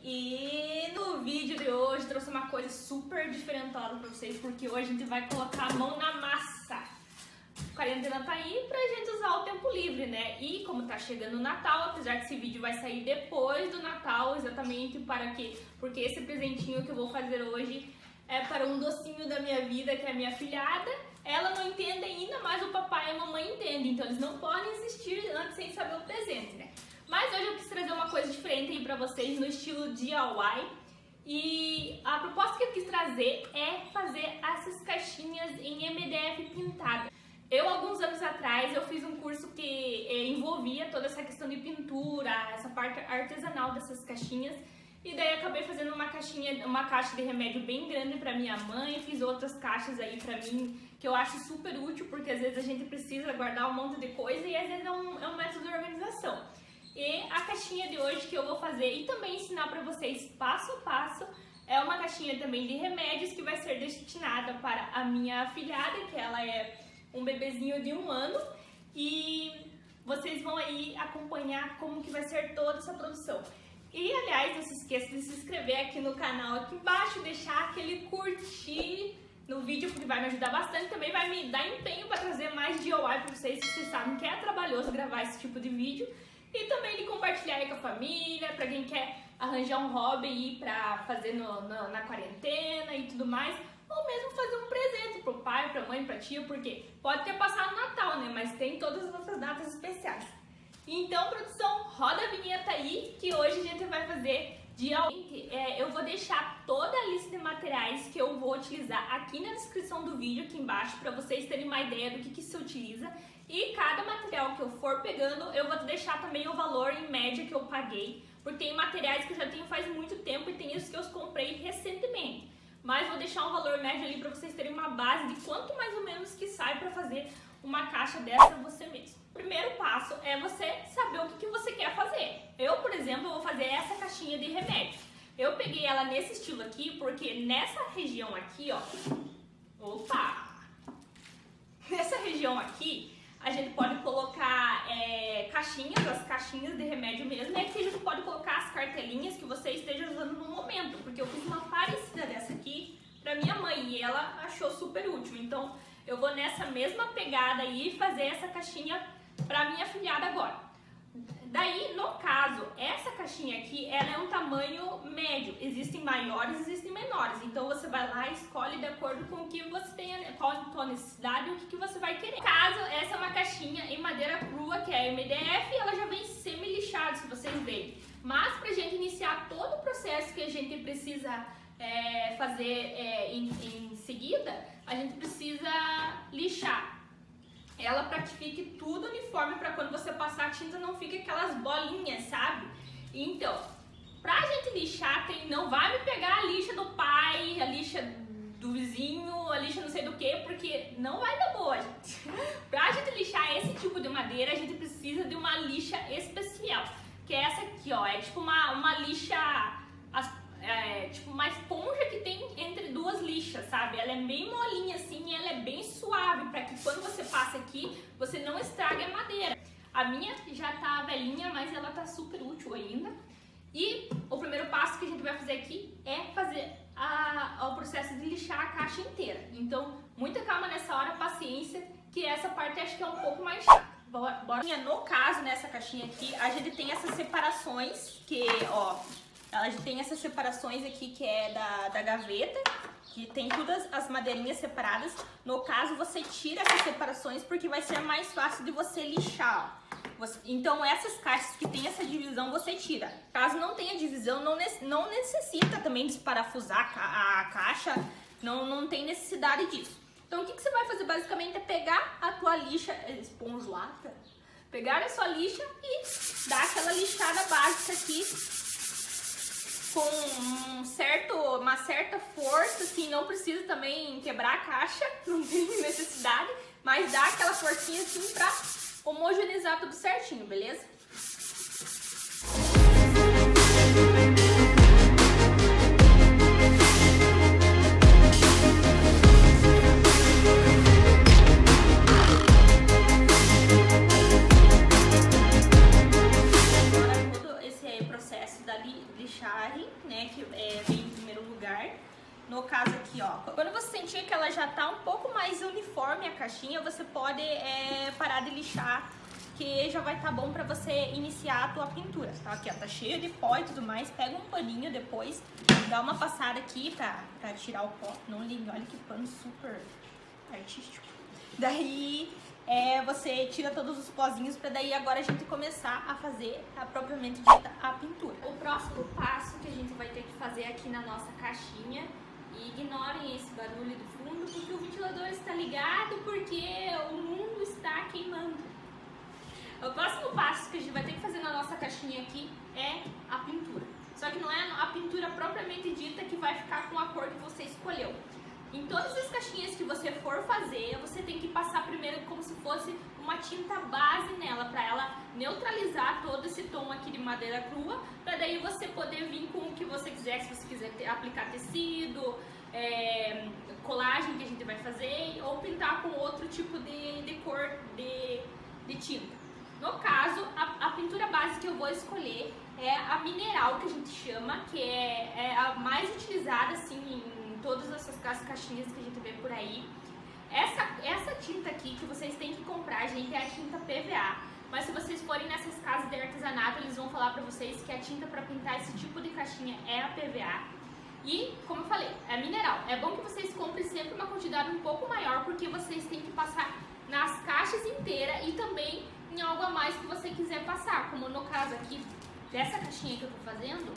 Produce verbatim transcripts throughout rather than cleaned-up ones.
E no vídeo de hoje trouxe uma coisa super diferentosa pra vocês, porque hoje a gente vai colocar a mão na massa. A quarentena tá aí pra gente usar o tempo livre, né? E como tá chegando o Natal, apesar que esse vídeo vai sair depois do Natal, exatamente para quê? Porque esse presentinho que eu vou fazer hoje é para um docinho da minha vida, que é a minha filhada. Ela não entende ainda, mas o papai e a mamãe entendem, então eles não podem existir antes sem saber o presente, né? Mas hoje eu quis trazer uma coisa diferente aí pra vocês no estilo D I Y. E a proposta que eu quis trazer é fazer essas caixinhas em M D F pintada. Eu, alguns anos atrás, eu fiz um curso que eh, envolvia toda essa questão de pintura, essa parte artesanal dessas caixinhas. E daí acabei fazendo uma caixinha, uma caixa de remédio bem grande pra minha mãe, fiz outras caixas aí pra mim, que eu acho super útil, porque às vezes a gente precisa guardar um monte de coisa e às vezes é um, é um método de organização. E a caixinha de hoje que eu vou fazer e também ensinar pra vocês passo a passo, é uma caixinha também de remédios que vai ser destinada para a minha afilhada, que ela é um bebezinho de um ano, e vocês vão aí acompanhar como que vai ser toda essa produção. E, aliás, não se esqueça de se inscrever aqui no canal aqui embaixo, deixar aquele curtir no vídeo, porque vai me ajudar bastante. Também vai me dar empenho para trazer mais D I Y para vocês, que vocês sabem que é trabalhoso gravar esse tipo de vídeo. E também de compartilhar aí com a família, para quem quer arranjar um hobby aí para fazer no, no, na quarentena e tudo mais. Ou mesmo fazer um presente pro pai, pra mãe, pra tia, porque pode ter passado o Natal, né? Mas tem todas as outras datas especiais. Então, produção, roda a vinheta aí, que hoje a gente vai fazer D I Y. É, eu vou deixar toda a lista de materiais que eu vou utilizar aqui na descrição do vídeo, aqui embaixo, para vocês terem uma ideia do que, que se utiliza. E cada material que eu for pegando, eu vou deixar também o valor em média que eu paguei, porque tem materiais que eu já tenho faz muito tempo e tem os que eu comprei recentemente. Mas vou deixar um valor médio ali para vocês terem uma base de quanto mais ou menos que sai para fazer uma caixa dessa você mesmo. O primeiro passo é você saber o que, que você quer fazer. Eu, por exemplo, vou fazer essa caixinha de remédios. Eu peguei ela nesse estilo aqui porque nessa região aqui, ó, opa, nessa região aqui a gente pode colocar é, caixinhas, as caixinhas de remédio mesmo, e aqui a gente pode colocar as cartelinhas que você esteja usando no momento, porque eu fiz uma parecida dessa aqui pra minha mãe e ela achou super útil. Então eu vou nessa mesma pegada aí fazer essa caixinha pra minha filhada agora. Daí, no caso, essa caixinha aqui, ela é um tamanho médio. Existem maiores, existem menores. Então você vai lá e escolhe de acordo com o que você tem, qual a tua necessidade e o que, que você vai querer. No caso, essa é uma caixinha em madeira crua, que é M D F, e ela já vem semi-lixada, se vocês verem. Mas pra gente iniciar todo o processo que a gente precisa é, fazer é, em, em seguida, a gente precisa lixar ela para que fique tudo uniforme, para quando você passar a tinta não fique aquelas bolinhas, sabe? Então, pra gente lixar, tem, não vai me pegar a lixa do pai, a lixa do vizinho, a lixa não sei do que, porque não vai dar boa, gente. Pra gente lixar esse tipo de madeira, a gente precisa de uma lixa especial, que é essa aqui, ó, é tipo uma, uma lixa, é, tipo uma esponja que tem entre duas lixas, sabe? Ela é bem molinha assim, e ela é bem suave, para que quando você passa aqui, você não estrague a madeira. A minha já tá velhinha, mas ela tá super útil ainda. E o primeiro passo que a gente vai fazer aqui é fazer a, o processo de lixar a caixa inteira. Então, muita calma nessa hora, paciência, que essa parte acho que é um pouco mais chata. Bora, bora. No caso, nessa caixinha aqui, a gente tem essas separações, que, ó, ela tem essas separações aqui que é da, da gaveta, que tem todas as madeirinhas separadas. No caso, você tira essas separações porque vai ser mais fácil de você lixar, ó. Você, então essas caixas que tem essa divisão você tira. Caso não tenha divisão, não, não necessita também desparafusar a, a caixa, não, não tem necessidade disso. Então o que, que você vai fazer basicamente é pegar a tua lixa esponjolada, pegar a sua lixa e dar aquela lixada básica aqui com um certo, uma certa força, assim, não precisa também quebrar a caixa, não tem necessidade, mas dá aquela forcinha assim pra homogeneizar tudo certinho, beleza? Agora todo esse processo da lixa lixagem, né, que é, vem em primeiro lugar. No caso aqui, ó, quando você sentir que ela já tá um pouco mais uniforme a caixinha, você pode é, parar de lixar, que já vai estar tá bom pra você iniciar a tua pintura, tá? Aqui, ó, tá cheio de pó e tudo mais. Pega um paninho depois, dá uma passada aqui pra, pra tirar o pó. Não liga, olha que pano super artístico. Daí é, você tira todos os pozinhos pra daí agora a gente começar a fazer a propriamente dita a pintura. O próximo passo que a gente vai ter que fazer aqui na nossa caixinha, e ignorem esse barulho do fundo porque o ventilador está ligado, porque o mundo está queimando. O próximo passo que a gente vai ter que fazer na nossa caixinha aqui é a pintura. Só que não é a pintura propriamente dita que vai ficar com a cor que você escolheu. Em todas as caixinhas que você for fazer, você tem que passar primeiro como se fosse uma tinta base nela, para ela neutralizar todo esse tom aqui de madeira crua, para daí você poder vir com o que você quiser, se você quiser ter, aplicar tecido, é, colagem que a gente vai fazer, ou pintar com outro tipo de, de cor de, de tinta. No caso, a, a pintura base que eu vou escolher é a mineral, que a gente chama, que é, é a mais utilizada assim em todas essas caixinhas que a gente vê por aí. Essa, essa tinta aqui que vocês têm que comprar, gente, é a tinta P V A. Mas se vocês forem nessas casas de artesanato, eles vão falar pra vocês que a tinta para pintar esse tipo de caixinha é a P V A. E, como eu falei, é mineral. É bom que vocês comprem sempre uma quantidade um pouco maior, porque vocês têm que passar nas caixas inteiras e também em algo a mais que você quiser passar. Como no caso aqui, dessa caixinha que eu tô fazendo,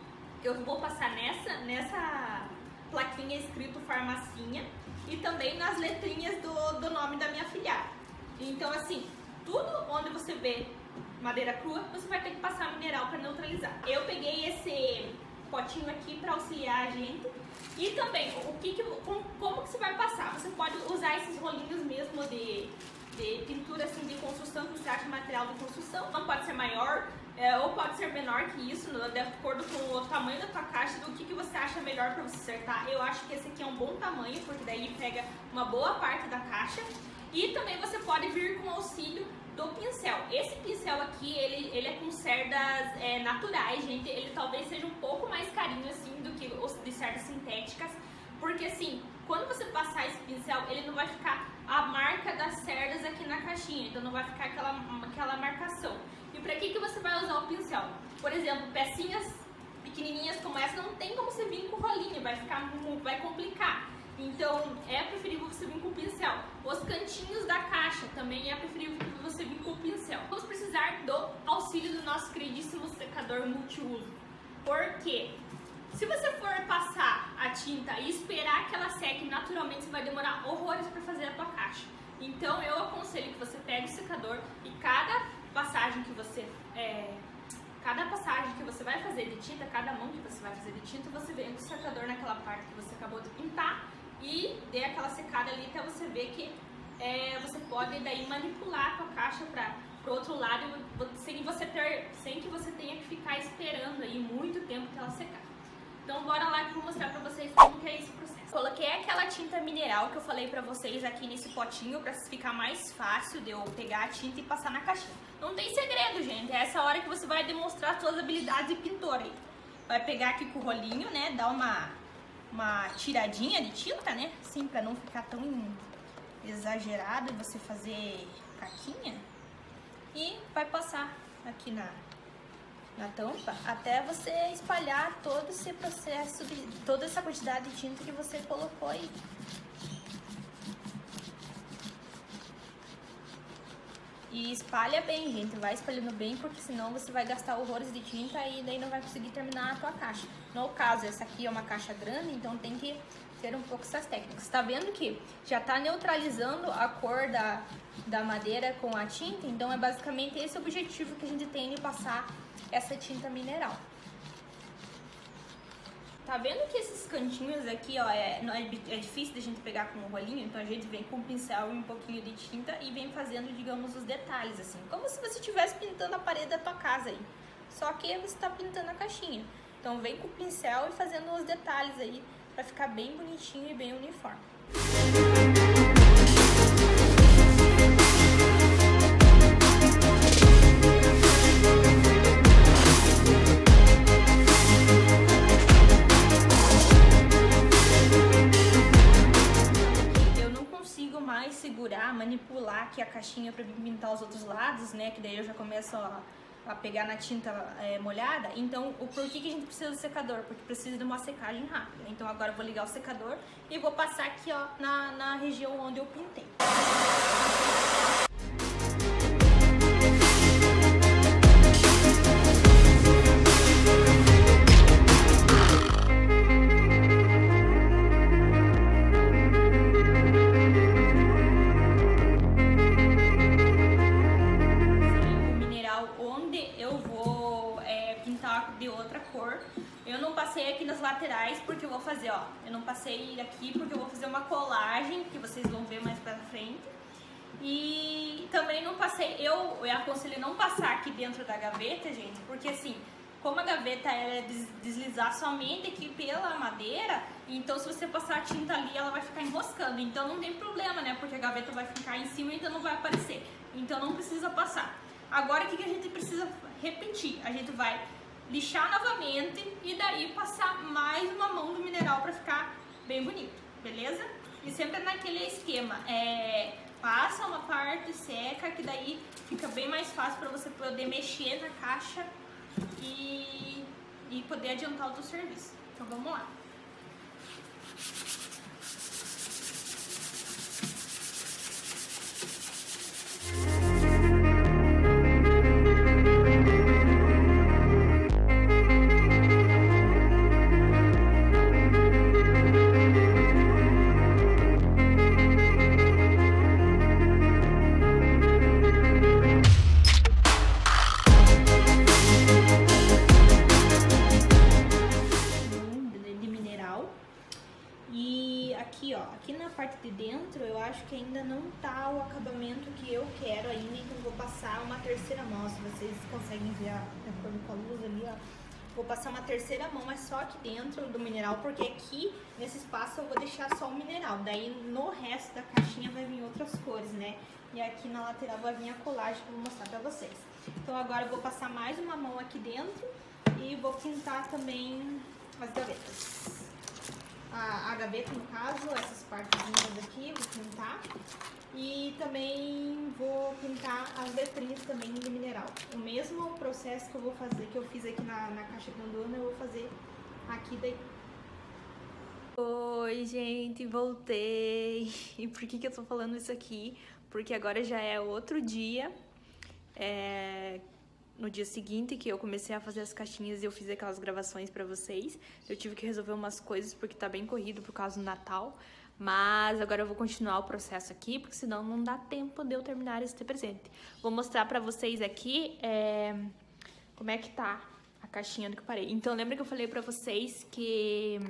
eu vou passar nessa, nessa plaquinha escrito farmacinha e também nas letrinhas do, do nome da minha afilhada. Então, assim, tudo onde você vê madeira crua, você vai ter que passar mineral para neutralizar. Eu peguei esse potinho aqui para auxiliar a gente. E também, o que que, como, como que você vai passar? Você pode usar esses rolinhos mesmo de, de pintura assim, de construção, que você acha material de construção. Não pode ser maior, é, ou pode ser menor que isso, de acordo com o tamanho da tua caixa, do que, que você acha melhor para você acertar. Eu acho que esse aqui é um bom tamanho, porque daí pega uma boa parte da caixa. E também você pode vir com auxílio do pincel. Esse pincel aqui, ele, ele é com cerdas é, naturais, gente. Ele talvez seja um pouco mais carinho assim do que os de cerdas sintéticas, porque assim, quando você passar esse pincel, ele não vai ficar a marca das cerdas aqui na caixinha, então não vai ficar aquela, aquela marcação. E para que que você vai usar o pincel? Por exemplo, pecinhas pequenininhas como essa, não tem como você vir com rolinho, vai ficar, vai complicar. Então, é preferível você vir com o pincel. Os cantinhos da caixa também é preferível que você vir com o pincel. Vamos precisar do auxílio do nosso queridíssimo secador multiuso. Por quê? Se você for passar a tinta e esperar que ela seque naturalmente, você vai demorar horrores para fazer a tua caixa. Então, eu aconselho que você pegue o secador e cada passagem que você... É, cada passagem que você vai fazer de tinta, cada mão que você vai fazer de tinta, você vem com o secador naquela parte que você acabou de pintar e dê aquela secada ali até você ver que é, você pode daí manipular a tua caixa para o outro lado sem, você ter, sem que você tenha que ficar esperando aí muito tempo que ela secar. Então bora lá que eu vou mostrar pra vocês como que é esse processo. Coloquei aquela tinta mineral que eu falei pra vocês aqui nesse potinho pra ficar mais fácil de eu pegar a tinta e passar na caixinha. Não tem segredo, gente, é essa hora que você vai demonstrar suas habilidades de pintor aí. Vai pegar aqui com o rolinho, né, dar uma... uma tiradinha de tinta, né? Assim, pra não ficar tão exagerado você fazer caquinha. E vai passar aqui na, na tampa até você espalhar todo esse processo, de, toda essa quantidade de tinta que você colocou aí. E espalha bem, gente, vai espalhando bem, porque senão você vai gastar horrores de tinta e daí não vai conseguir terminar a tua caixa. No caso, essa aqui é uma caixa grande, então tem que ter um pouco essas técnicas. Tá vendo que já tá neutralizando a cor da, da madeira com a tinta, então é basicamente esse o objetivo que a gente tem de passar essa tinta mineral. Tá vendo que esses cantinhos aqui, ó, é, não é, é difícil da gente pegar com o rolinho, então a gente vem com o pincel e um pouquinho de tinta e vem fazendo, digamos, os detalhes, assim. Como se você estivesse pintando a parede da tua casa aí, só que você tá pintando a caixinha. Então vem com o pincel e fazendo os detalhes aí, pra ficar bem bonitinho e bem uniforme. aqui a caixinha para pintar os outros lados, né? Que daí eu já começo a, a pegar na tinta é, molhada. Então, o por que, que a gente precisa do secador? Porque precisa de uma secagem rápida. Então agora eu vou ligar o secador e vou passar aqui, ó, na, na região onde eu pintei. De outra cor. Eu não passei aqui nas laterais porque eu vou fazer, ó, eu não passei aqui porque eu vou fazer uma colagem que vocês vão ver mais pra frente. E também não passei, eu, eu aconselho não passar aqui dentro da gaveta, gente, porque assim, como a gaveta ela é deslizar somente aqui pela madeira, então se você passar a tinta ali, ela vai ficar enroscando. Então não tem problema, né, porque a gaveta vai ficar em cima e então não vai aparecer. Então não precisa passar. Agora o que, que a gente precisa repetir? A gente vai lixar novamente e daí passar mais uma mão do mineral para ficar bem bonito, beleza? E sempre naquele esquema, é, passa uma parte, seca, que daí fica bem mais fácil para você poder mexer na caixa e, e poder adiantar o teu serviço. Então vamos lá. Aqui, ó, aqui na parte de dentro eu acho que ainda não tá o acabamento que eu quero ainda, então vou passar uma terceira mão, se vocês conseguem ver a cor com a luz ali, ó. Vou passar uma terceira mão, mas só aqui dentro do mineral, porque aqui nesse espaço eu vou deixar só o mineral, daí no resto da caixinha vai vir outras cores, né? E aqui na lateral vai vir a colagem que eu vou mostrar pra vocês. Então agora eu vou passar mais uma mão aqui dentro e vou pintar também as gavetas. A, a gaveta, no caso, essas partezinhas aqui, vou pintar. E também vou pintar as letrinhas também de mineral. O mesmo processo que eu vou fazer, que eu fiz aqui na, na caixa grandona, eu vou fazer aqui daí. Oi, gente, voltei. E por que que eu tô falando isso aqui? Porque agora já é outro dia. É... No dia seguinte que eu comecei a fazer as caixinhas e eu fiz aquelas gravações pra vocês, eu tive que resolver umas coisas porque tá bem corrido por causa do Natal, mas agora eu vou continuar o processo aqui, porque senão não dá tempo de eu terminar esse presente. Vou mostrar pra vocês aqui é, como é que tá a caixinha do que eu parei. Então lembra que eu falei pra vocês que...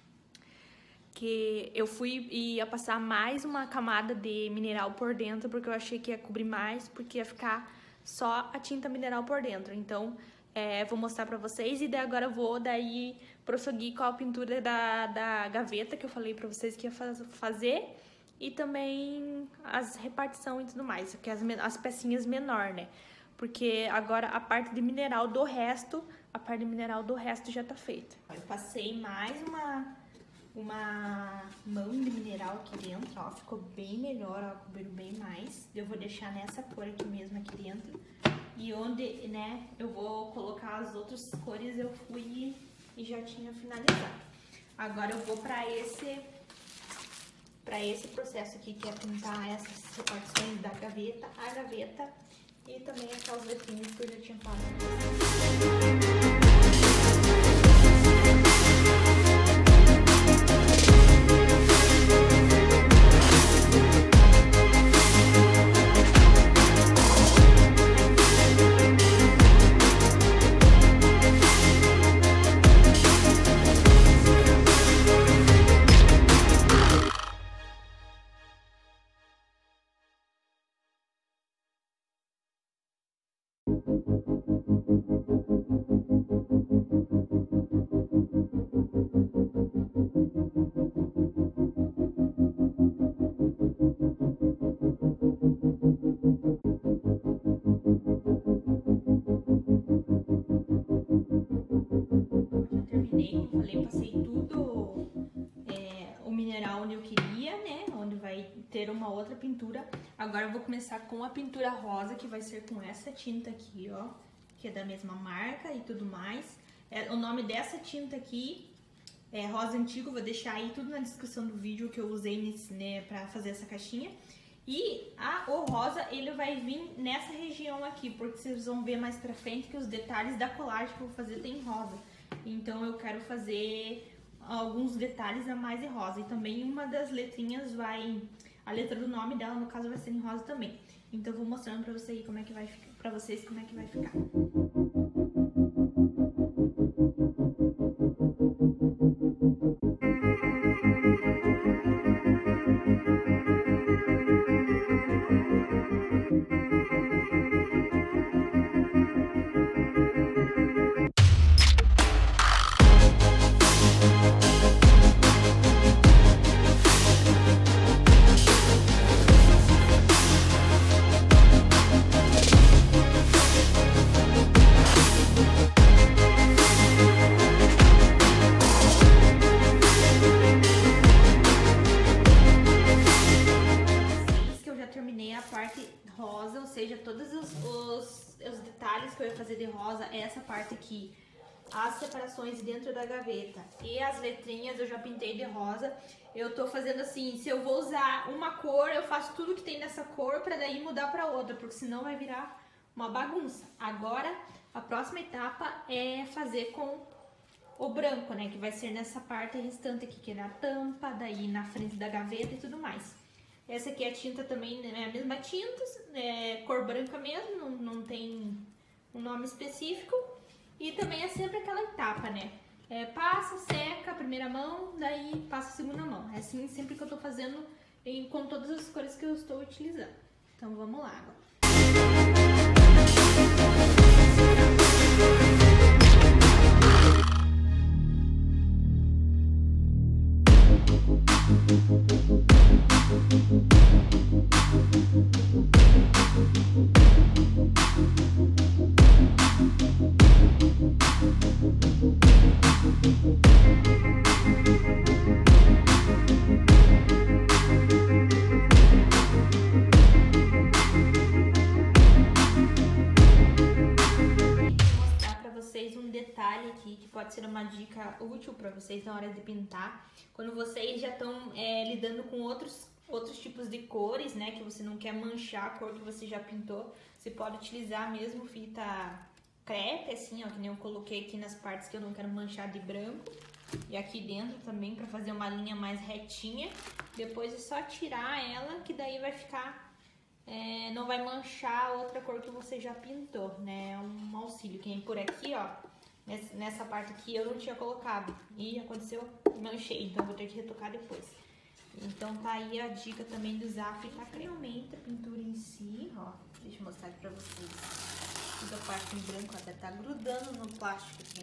que eu fui e ia passar mais uma camada de mineral por dentro, porque eu achei que ia cobrir mais, porque ia ficar só a tinta mineral por dentro. Então, é, vou mostrar pra vocês e daí agora eu vou daí prosseguir com a pintura da, da gaveta que eu falei pra vocês que ia faz, fazer e também as repartição e tudo mais, que as, as pecinhas menor, né? Porque agora a parte de mineral do resto, a parte de mineral do resto já tá feita. Eu passei mais uma... uma mão de mineral aqui dentro, ó, ficou bem melhor, ó, cobriu bem mais. Eu vou deixar nessa cor aqui mesmo aqui dentro. E onde, né, eu vou colocar as outras cores, eu fui e já tinha finalizado. Agora eu vou pra esse, pra esse processo aqui, que é pintar essas repartições da gaveta, a gaveta e também aquelas letrinhas que eu já tinha falado. Falei, passei tudo é, o mineral onde eu queria, né? Onde vai ter uma outra pintura. Agora eu vou começar com a pintura rosa, que vai ser com essa tinta aqui, ó, que é da mesma marca e tudo mais. É, o nome dessa tinta aqui é Rosa Antigo, vou deixar aí tudo na descrição do vídeo que eu usei nesse, né, pra fazer essa caixinha. E a, o rosa, ele vai vir nessa região aqui, porque vocês vão ver mais pra frente que os detalhes da colagem que eu vou fazer tem rosa. Então eu quero fazer alguns detalhes a mais em rosa. E também uma das letrinhas vai... A letra do nome dela, no caso, vai ser em rosa também. Então eu vou mostrando pra vocês como é que vai ficar, pra vocês como é que vai ficar. Rosa, ou seja, todos os, os, os detalhes que eu ia fazer de rosa, essa parte aqui, as separações dentro da gaveta e as letrinhas eu já pintei de rosa. Eu tô fazendo assim, se eu vou usar uma cor, eu faço tudo que tem nessa cor pra daí mudar pra outra, porque senão vai virar uma bagunça. Agora, a próxima etapa é fazer com o branco, né, que vai ser nessa parte restante aqui, que é na tampa, daí na frente da gaveta e tudo mais. Essa aqui é a tinta também, é a mesma tinta, é cor branca mesmo, não, não tem um nome específico. E também é sempre aquela etapa, né? É, passa, seca a primeira mão, daí passa a segunda mão. É assim sempre que eu tô fazendo em, com todas as cores que eu estou utilizando. Então vamos lá agora. Que pode ser uma dica útil para vocês na hora de pintar. Quando vocês já estão é, lidando com outros, outros tipos de cores, né? Que você não quer manchar a cor que você já pintou, você pode utilizar mesmo fita crepe, assim, ó, que nem eu coloquei aqui nas partes que eu não quero manchar de branco. E aqui dentro também para fazer uma linha mais retinha. Depois é só tirar ela, que daí vai ficar... É, não vai manchar a outra cor que você já pintou, né? É um auxílio. Quem por aqui, ó... Nessa parte aqui eu não tinha colocado e aconteceu, manchei, então vou ter que retocar depois. Então tá aí a dica também de usar a fita realmente a pintura em si, ó. Deixa eu mostrar aqui pra vocês. Toda a parte em branco até tá grudando no plástico aqui.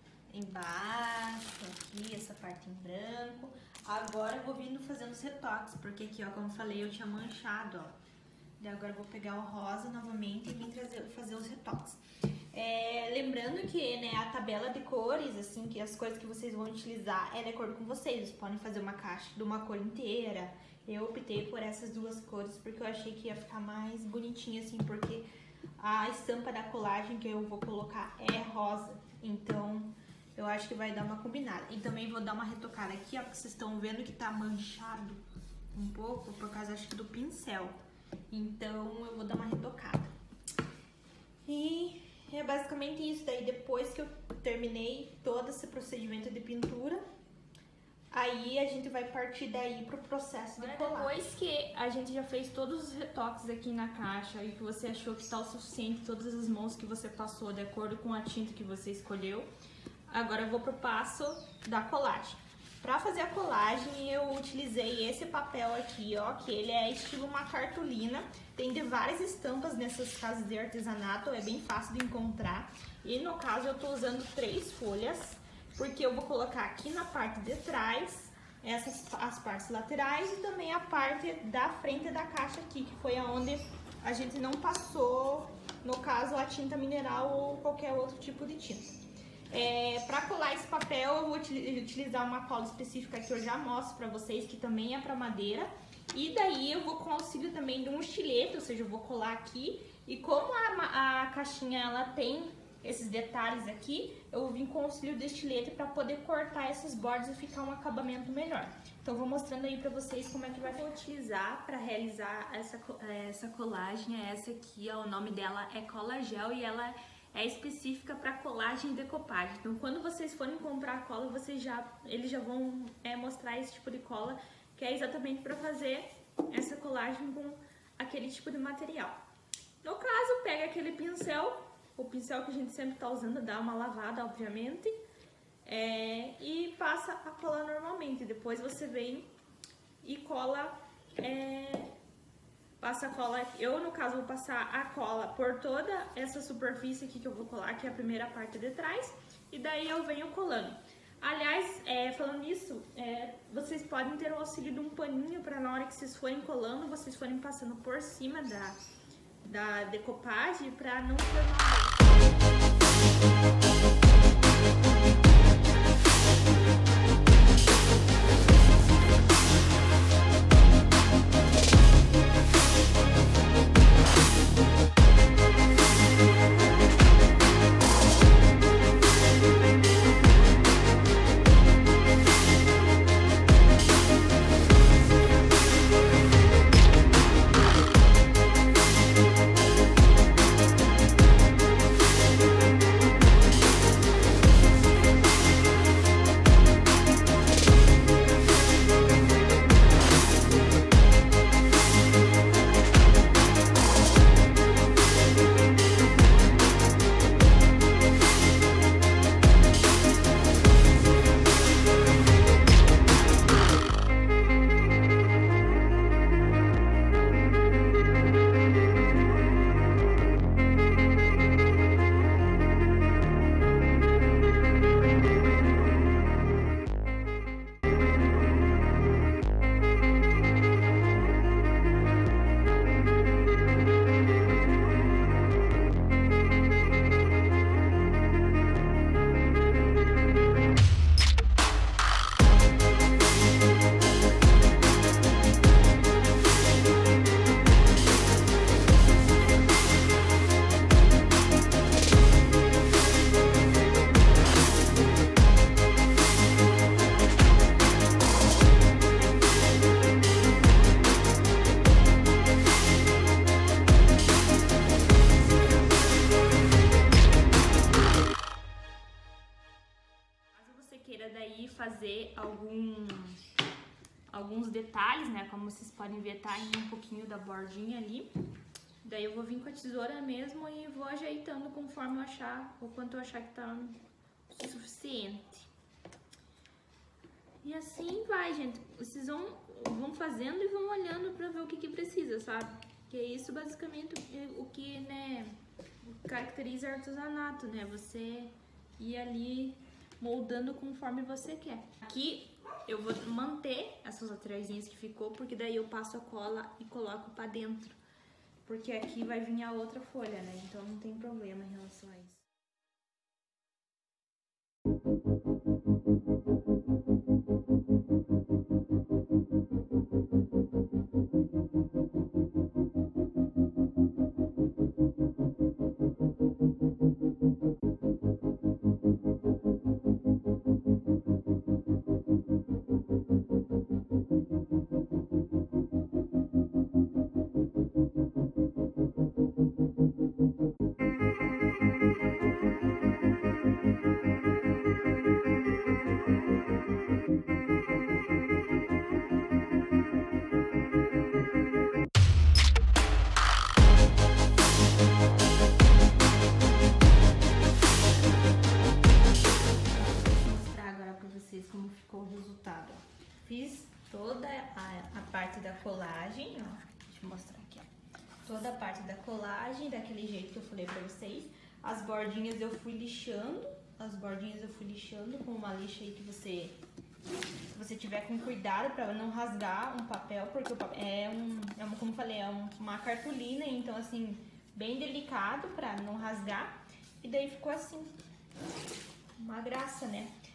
Embaixo, aqui, essa parte em branco. Agora eu vou vindo fazendo os retoques, porque aqui, ó, como eu falei, eu tinha manchado, ó. Daí agora eu vou pegar o rosa novamente e vir trazer, fazer os retoques. É, lembrando que, né, a tabela de cores, assim, que as cores que vocês vão utilizar é de acordo com vocês. Vocês podem fazer uma caixa de uma cor inteira. Eu optei por essas duas cores porque eu achei que ia ficar mais bonitinho, assim, porque a estampa da colagem que eu vou colocar é rosa. Então, eu acho que vai dar uma combinada. E também vou dar uma retocada aqui, ó, porque vocês estão vendo que tá manchado um pouco, por causa, acho que, do pincel. Então, eu vou dar uma retocada. E... é basicamente isso. Daí depois que eu terminei todo esse procedimento de pintura, aí a gente vai partir daí pro processo de colar. Depois que a gente já fez todos os retoques aqui na caixa e que você achou que tá o suficiente, todas as mãos que você passou de acordo com a tinta que você escolheu, agora eu vou pro passo da colagem. Pra fazer a colagem eu utilizei esse papel aqui, ó, que ele é estilo uma cartolina. Tem de várias estampas nessas casas de artesanato, é bem fácil de encontrar. E no caso eu tô usando três folhas, porque eu vou colocar aqui na parte de trás, essas as partes laterais e também a parte da frente da caixa aqui, que foi aonde a gente não passou, no caso, a tinta mineral ou qualquer outro tipo de tinta. É, para colar esse papel eu vou utilizar uma cola específica que eu já mostro para vocês, que também é para madeira. E daí eu vou com auxílio também de um estilete, ou seja, eu vou colar aqui. E como a, a caixinha ela tem esses detalhes aqui, eu vou vir com o auxílio do estilete para poder cortar esses bordas e ficar um acabamento melhor. Então eu vou mostrando aí para vocês como é que vai utilizar para realizar essa, essa colagem. É essa aqui, ó, o nome dela é Cola Gel e ela é específica para colagem e decopagem. Então quando vocês forem comprar a cola, vocês já, eles já vão é, mostrar esse tipo de cola, que é exatamente para fazer essa colagem com aquele tipo de material. No caso, pega aquele pincel, o pincel que a gente sempre tá usando, dá uma lavada, obviamente, é, e passa a cola normalmente. Depois você vem e cola, é, passa a cola, eu no caso vou passar a cola por toda essa superfície aqui que eu vou colar, que é a primeira parte de trás, e daí eu venho colando. Aliás, é, falando nisso, é, vocês podem ter o auxílio de um paninho para na hora que vocês forem colando, vocês forem passando por cima da, da decopagem para não formar. Queira daí fazer algum, alguns detalhes, né? Como vocês podem ver, tá indo um pouquinho da bordinha ali. Daí eu vou vir com a tesoura mesmo e vou ajeitando conforme eu achar, ou quanto eu achar que tá o suficiente. E assim vai, gente. Vocês vão, vão fazendo e vão olhando pra ver o que que precisa, sabe? Que é isso basicamente o que, né, caracteriza artesanato, né? Você ir ali moldando conforme você quer. Aqui eu vou manter essas lateralzinhas que ficou, porque daí eu passo a cola e coloco pra dentro. Porque aqui vai vir a outra folha, né? Então não tem problema em relação a isso. Como ficou o resultado. Fiz toda a, a parte da colagem, ó. Deixa eu mostrar aqui, ó. Toda a parte da colagem, daquele jeito que eu falei pra vocês. As bordinhas eu fui lixando, as bordinhas eu fui lixando com uma lixa aí que você, se você tiver com cuidado pra não rasgar um papel, porque o papel é um, é um como eu falei, é um, uma cartolina, então assim, bem delicado pra não rasgar. E daí ficou assim, uma graça, né?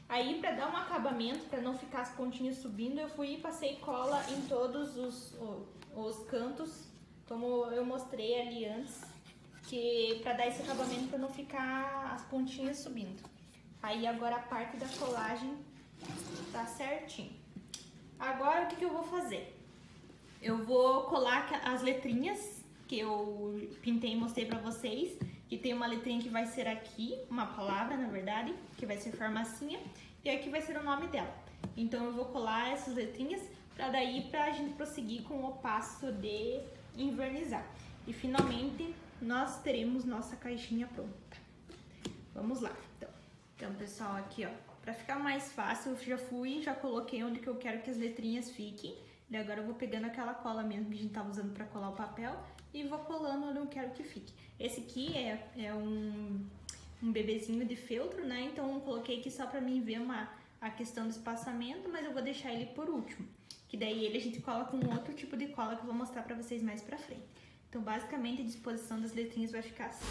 Aí, pra dar um acabamento, pra não ficar as pontinhas subindo, eu fui e passei cola em todos os, os cantos, como eu mostrei ali antes, que pra dar esse acabamento, pra não ficar as pontinhas subindo. Aí, agora a parte da colagem tá certinho. Agora, o que que eu vou fazer? Eu vou colar as letrinhas que eu pintei e mostrei pra vocês, que tem uma letrinha que vai ser aqui, uma palavra, na verdade, que vai ser farmacinha, e aqui vai ser o nome dela. Então, eu vou colar essas letrinhas pra daí pra gente prosseguir com o passo de envernizar. E, finalmente, nós teremos nossa caixinha pronta. Vamos lá, então. Então, pessoal, aqui, ó, pra ficar mais fácil, eu já fui, já coloquei onde que eu quero que as letrinhas fiquem. E agora eu vou pegando aquela cola mesmo que a gente tava usando pra colar o papel e vou colando onde eu quero que fique. Esse aqui é, é um, um bebezinho de feltro, né? Então eu coloquei aqui só pra mim ver uma, a questão do espaçamento, mas eu vou deixar ele por último. Que daí ele a gente cola com outro tipo de cola que eu vou mostrar pra vocês mais pra frente. Então basicamente a disposição das letrinhas vai ficar assim.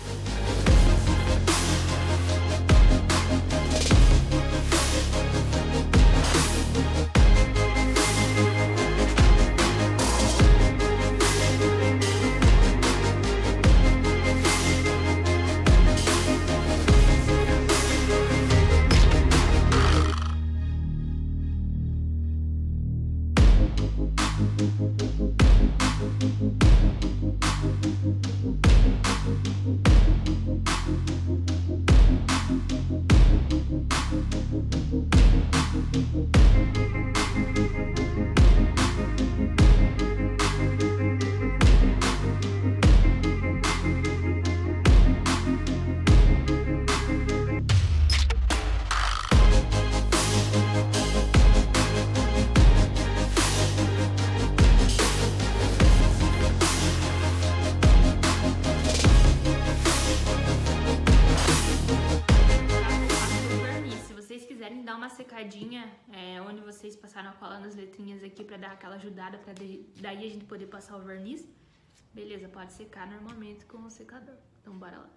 Dar uma secadinha é, onde vocês passaram a cola nas letrinhas aqui pra dar aquela ajudada, pra daí a gente poder passar o verniz. Beleza, pode secar normalmente com o secador. Então bora lá.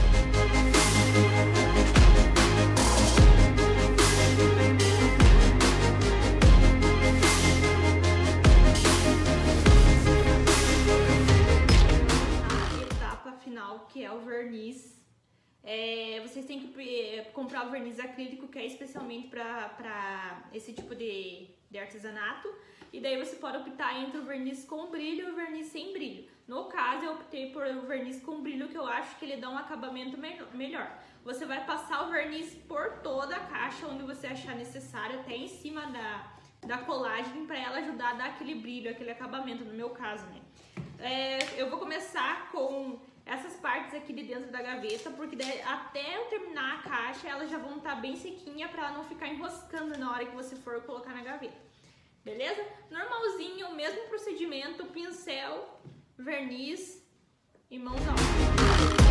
A etapa final, que é o verniz. É, vocês têm que comprar o verniz acrílico, que é especialmente para esse tipo de, de artesanato. E daí você pode optar entre o verniz com brilho e o verniz sem brilho. No caso, eu optei por o verniz com brilho, que eu acho que ele dá um acabamento melhor. Você vai passar o verniz por toda a caixa, onde você achar necessário, até em cima da, da colagem, para ela ajudar a dar aquele brilho, aquele acabamento, no meu caso, né? É, eu vou começar com essas partes aqui de dentro da gaveta, porque daí, até eu terminar a caixa, elas já vão estar bem sequinha para ela não ficar enroscando na hora que você for colocar na gaveta. Beleza? Normalzinho, o mesmo procedimento, pincel, verniz e mãos à obra.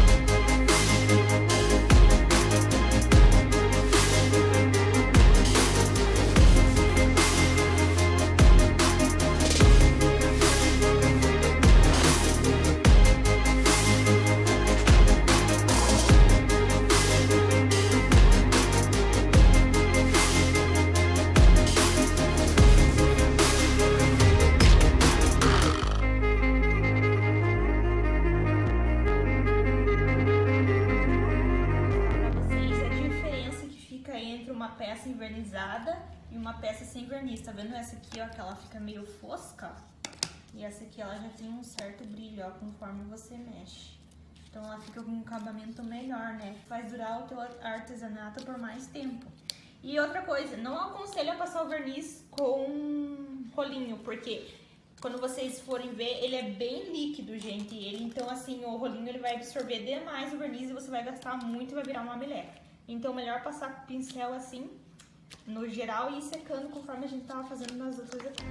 Peça envernizada e uma peça sem verniz. Tá vendo essa aqui, ó, que ela fica meio fosca? E essa aqui, ela já tem um certo brilho, ó, conforme você mexe. Então ela fica com um acabamento melhor, né? Faz durar o teu artesanato por mais tempo. E outra coisa, não aconselho a passar o verniz com rolinho, porque quando vocês forem ver, ele é bem líquido, gente. Ele, então, assim, o rolinho ele vai absorver demais o verniz e você vai gastar muito e vai virar uma meleca. Então, melhor passar com o pincel assim, no geral, e ir secando conforme a gente tava fazendo nas outras etapas.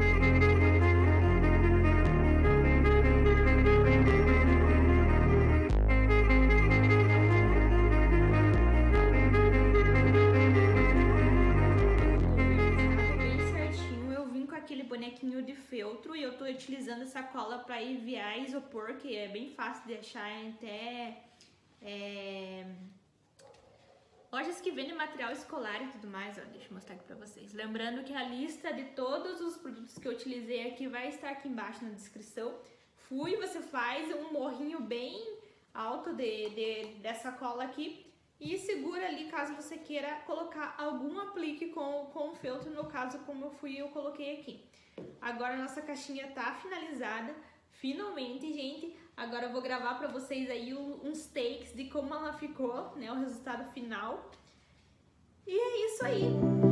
Bem certinho, eu vim com aquele bonequinho de feltro e eu tô utilizando essa cola para enviar isopor, que é bem fácil de achar até... É... loja lojas que vendem material escolar e tudo mais, ó, deixa eu mostrar aqui pra vocês. Lembrando que a lista de todos os produtos que eu utilizei aqui vai estar aqui embaixo na descrição. Fui, você faz um morrinho bem alto de, de, dessa cola aqui e segura ali caso você queira colocar algum aplique com, com o feltro, no caso como eu fui, eu coloquei aqui. Agora a nossa caixinha tá finalizada, finalmente, gente. Agora eu vou gravar pra vocês aí uns takes de como ela ficou, né, o resultado final. E é isso aí.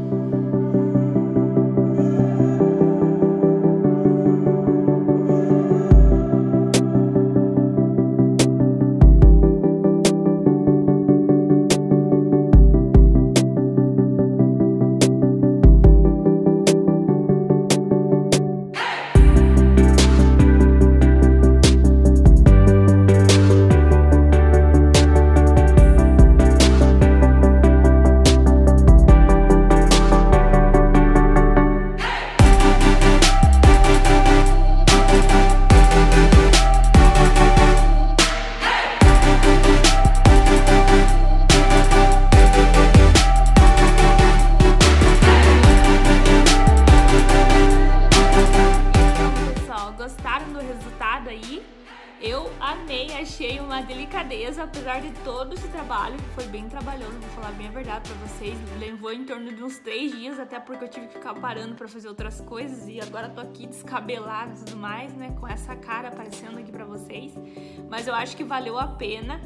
Gostaram do resultado aí? Eu amei, achei uma delicadeza, apesar de todo esse trabalho, que foi bem trabalhoso, vou falar bem a verdade pra vocês. Levou em torno de uns três dias, até porque eu tive que ficar parando pra fazer outras coisas e agora tô aqui descabelada e tudo mais, né, com essa cara aparecendo aqui pra vocês. Mas eu acho que valeu a pena.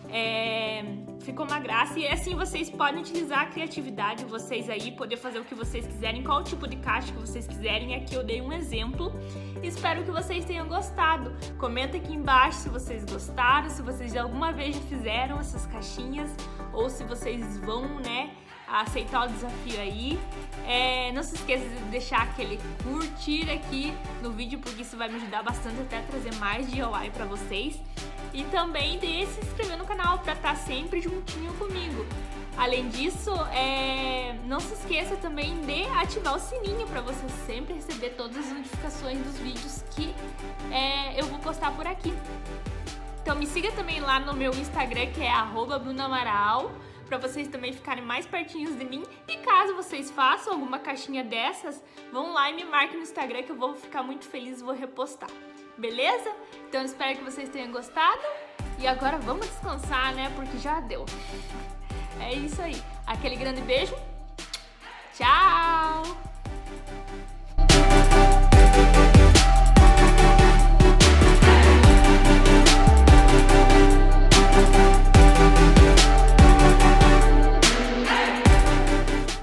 É, ficou uma graça e assim vocês podem utilizar a criatividade de vocês aí, poder fazer o que vocês quiserem, qual tipo de caixa que vocês quiserem. Aqui eu dei um exemplo. Espero que vocês tenham gostado. Comenta aqui embaixo se vocês gostaram, se vocês alguma vez já fizeram essas caixinhas ou se vocês vão, né, aceitar o desafio aí. É, não se esqueça de deixar aquele curtir aqui no vídeo, porque isso vai me ajudar bastante até a trazer mais D I Y pra vocês. E também de se inscrever no canal para estar sempre juntinho comigo. Além disso, é... não se esqueça também de ativar o sininho para você sempre receber todas as notificações dos vídeos que é, eu vou postar por aqui. Então me siga também lá no meu Instagram, que é arroba brunamaral, para vocês também ficarem mais pertinhos de mim. E caso vocês façam alguma caixinha dessas, vão lá e me marquem no Instagram, que eu vou ficar muito feliz e vou repostar. Beleza? Então espero que vocês tenham gostado. E agora vamos descansar, né? Porque já deu. É isso aí. Aquele grande beijo. Tchau!